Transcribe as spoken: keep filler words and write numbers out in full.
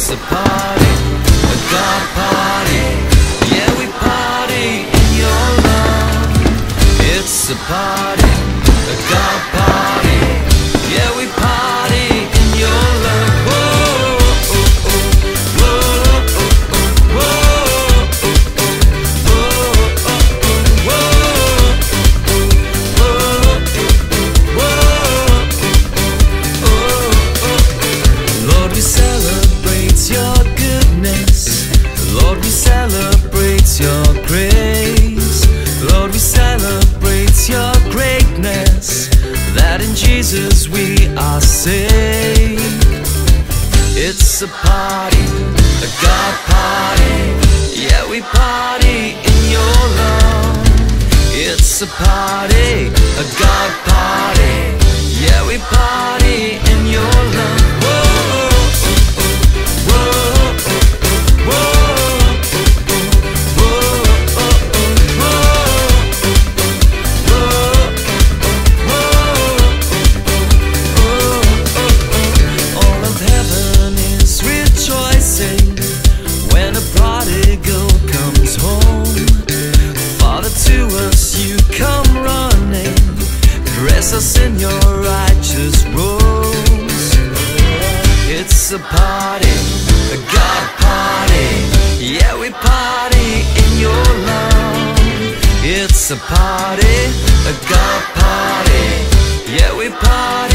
It's a party, a God party. Yeah, we party in your love. It's a party, a God party. Yeah, we party in your love. Whoa, oh, oh, whoa, oh, oh, whoa, oh, oh, whoa, oh, whoa. Lord, we celebrate your goodness. Lord, we celebrate your grace. Lord, we celebrate your greatness, that in Jesus we are saved. It's a party, a God party. Yeah, we party in your love. It's a party, a God party. Yeah, we party in your love. Whoa, whoa, whoa, all of heaven is rejoicing when a prodigal comes home. Father, to us you come running, dress us in your righteous robes. It's a party, a God party. Yeah, we party in your love. It's a party, a God party. Yeah, we party